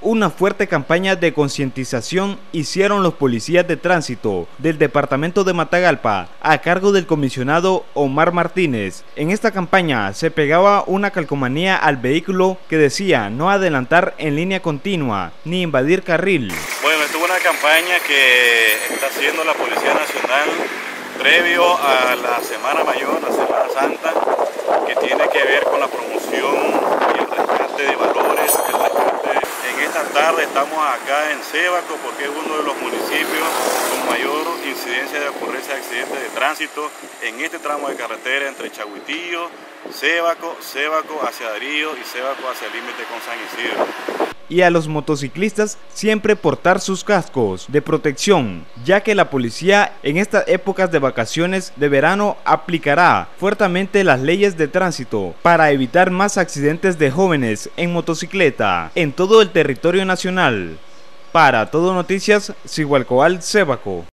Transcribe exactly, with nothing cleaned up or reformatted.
Una fuerte campaña de concientización hicieron los policías de tránsito del departamento de Matagalpa a cargo del comisionado Omar Martínez. En esta campaña se pegaba una calcomanía al vehículo que decía no adelantar en línea continua ni invadir carril. Bueno, esta es una campaña que está haciendo la Policía Nacional previo a la Semana Mayor, la Semana Santa, que tiene que ver con la promoción y el rescate de valores, el rescate. En esta tarde estamos acá en Sébaco porque es uno de los municipios con mayor incidencia de ocurrencia de accidentes de tránsito en este tramo de carretera entre Chaguitillo, Sébaco, Sébaco hacia Darío y Sébaco hacia el límite con San Isidro. Y a los motociclistas siempre portar sus cascos de protección, ya que la policía en estas épocas de vacaciones de verano aplicará fuertemente las leyes de tránsito para evitar más accidentes de jóvenes en motocicleta en todo el territorio nacional. Para Todo Noticias, Sigualcoal, Sébaco.